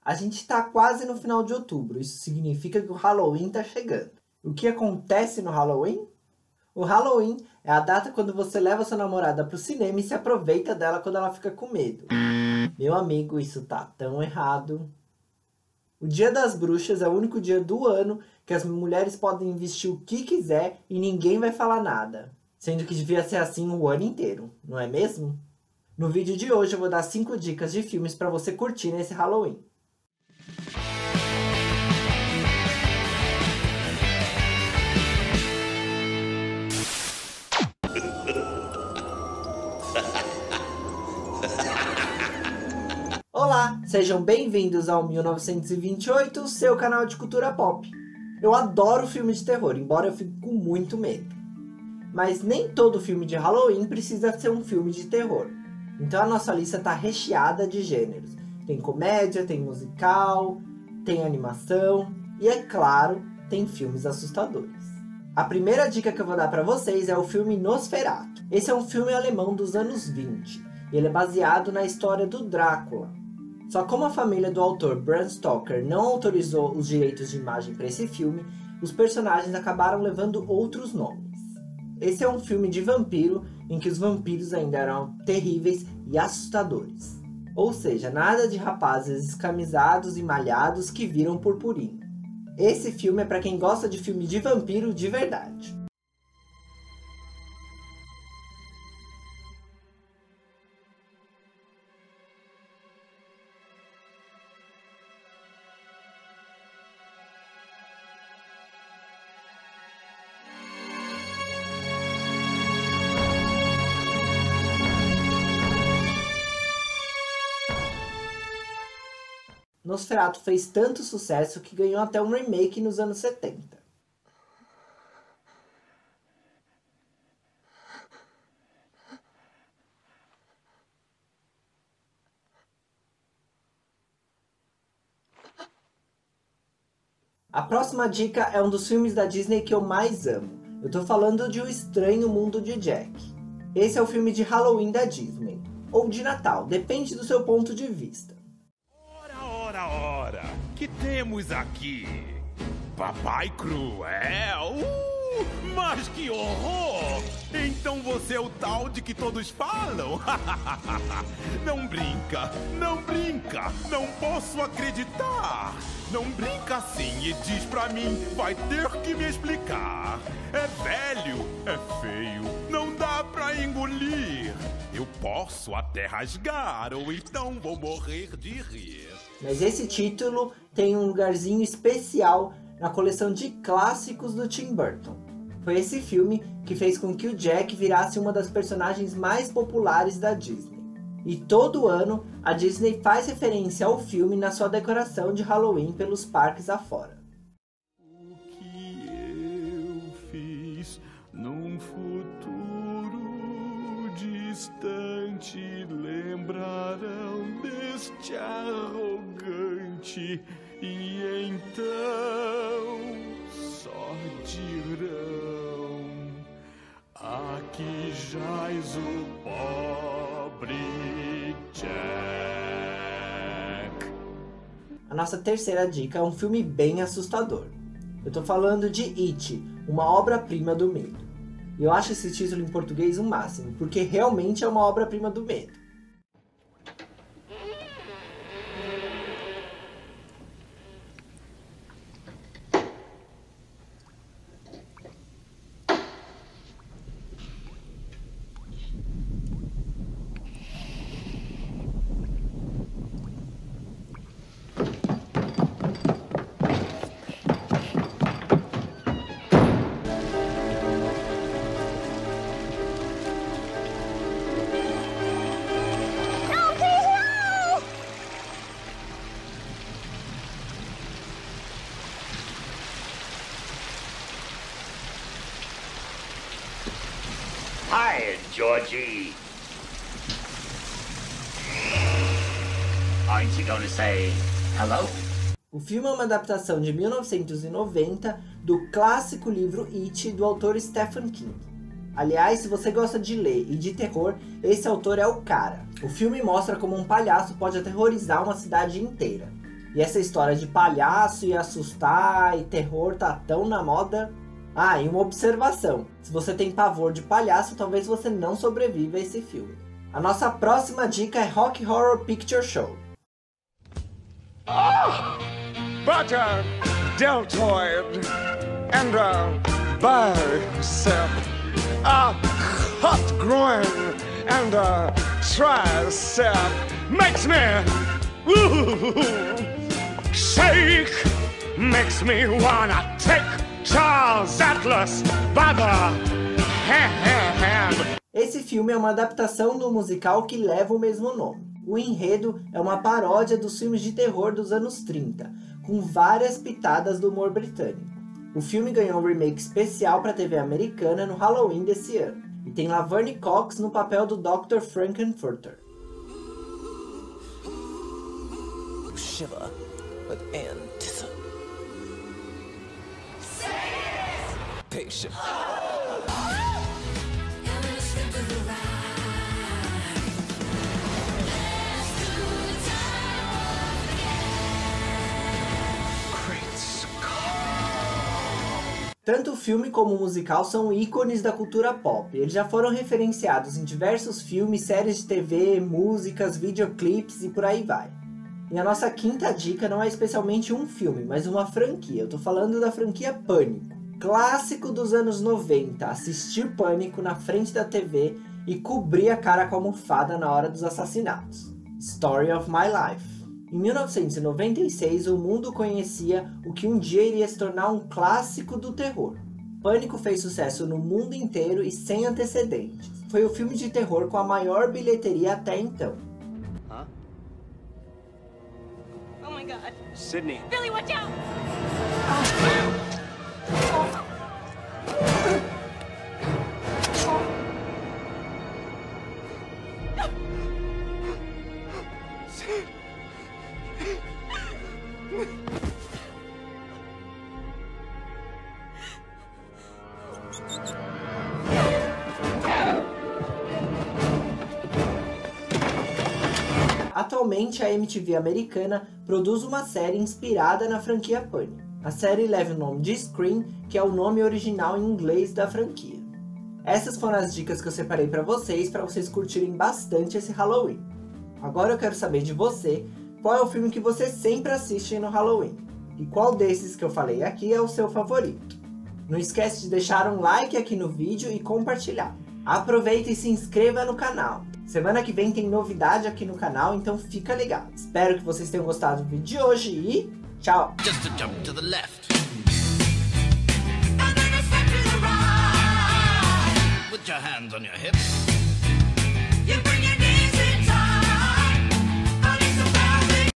A gente está quase no final de outubro, isso significa que o Halloween está chegando. O que acontece no Halloween? O Halloween é a data quando você leva sua namorada para o cinema e se aproveita dela quando ela fica com medo. Meu amigo, isso tá tão errado. O Dia das Bruxas é o único dia do ano que as mulheres podem vestir o que quiser e ninguém vai falar nada. Sendo que devia ser assim o ano inteiro, não é mesmo? No vídeo de hoje eu vou dar 5 dicas de filmes para você curtir nesse Halloween. Olá, sejam bem-vindos ao 1928, seu canal de cultura pop. Eu adoro filme de terror, embora eu fique com muito medo. Mas nem todo filme de Halloween precisa ser um filme de terror. Então a nossa lista está recheada de gêneros. Tem comédia, tem musical, tem animação e, é claro, tem filmes assustadores. A primeira dica que eu vou dar para vocês é o filme Nosferatu. Esse é um filme alemão dos anos 20. E ele é baseado na história do Drácula. Só como a família do autor Bram Stoker não autorizou os direitos de imagem para esse filme, os personagens acabaram levando outros nomes. Esse é um filme de vampiro, em que os vampiros ainda eram terríveis e assustadores. Ou seja, nada de rapazes escamisados e malhados que viram purpurina. Esse filme é para quem gosta de filme de vampiro de verdade. Nosferatu fez tanto sucesso que ganhou até um remake nos anos 70. A próxima dica é um dos filmes da Disney que eu mais amo. Eu tô falando de O Estranho Mundo de Jack. Esse é o filme de Halloween da Disney, ou de Natal, depende do seu ponto de vista. Ora, que temos aqui? Papai Cruel? Mas que horror! Então você é o tal de que todos falam? Não brinca, não brinca, não posso acreditar! Não brinca assim e diz pra mim, vai ter que me explicar. É velho, é feio, não dá pra engolir. Eu posso até rasgar, ou então vou morrer de rir. Mas esse título tem um lugarzinho especial na coleção de clássicos do Tim Burton. Foi esse filme que fez com que o Jack virasse uma das personagens mais populares da Disney. E todo ano a Disney faz referência ao filme na sua decoração de Halloween pelos parques afora. O que eu fiz num futuro distante lembrarão deste arrogante e então só dirão: aqui jaz o pobre Jack. A nossa terceira dica é um filme bem assustador. Eu tô falando de It, uma obra-prima do medo. E eu acho esse título em português o máximo, porque realmente é uma obra-prima do medo. Hi, Georgie. Aren't you gonna say hello? O filme é uma adaptação de 1990 do clássico livro It, do autor Stephen King. Aliás, se você gosta de ler e de terror, esse autor é o cara. O filme mostra como um palhaço pode aterrorizar uma cidade inteira. E essa história de palhaço e assustar e terror tá tão na moda. Ah, e uma observação. Se você tem pavor de palhaço, talvez você não sobreviva a esse filme. A nossa próxima dica é Rocky Horror Picture Show. But a deltoid and a bicep, a hot groin and a tricep makes me shake, makes me wanna take Charles Atlas by the hand. Esse filme é uma adaptação do musical que leva o mesmo nome. O enredo é uma paródia dos filmes de terror dos anos 30, com várias pitadas do humor britânico. O filme ganhou um remake especial para a TV americana no Halloween desse ano, e tem Laverne Cox no papel do Dr. Frankenfurter. Shiver with antithesis. Patient. Tanto o filme como o musical são ícones da cultura pop. Eles já foram referenciados em diversos filmes, séries de TV, músicas, videoclipes e por aí vai. E a nossa quinta dica não é especialmente um filme, mas uma franquia. Eu tô falando da franquia Pânico. Clássico dos anos 90, assistir Pânico na frente da TV e cobrir a cara com a almofada na hora dos assassinatos. Story of My Life. Em 1996, o mundo conhecia o que um dia iria se tornar um clássico do terror. Pânico fez sucesso no mundo inteiro e sem antecedentes. Foi o filme de terror com a maior bilheteria até então. Huh? Oh my God. Sydney. Billy, watch out! Atualmente, a MTV americana produz uma série inspirada na franquia Pânico. A série leva o nome de Scream, que é o nome original em inglês da franquia. Essas foram as dicas que eu separei para vocês curtirem bastante esse Halloween. Agora eu quero saber de você, qual é o filme que você sempre assiste no Halloween? E qual desses que eu falei aqui é o seu favorito? Não esquece de deixar um like aqui no vídeo e compartilhar. Aproveita e se inscreva no canal. Semana que vem tem novidade aqui no canal, então fica ligado. Espero que vocês tenham gostado do vídeo de hoje e tchau! Just a jump to the left. And then a step to the right. Put your hands on your hips.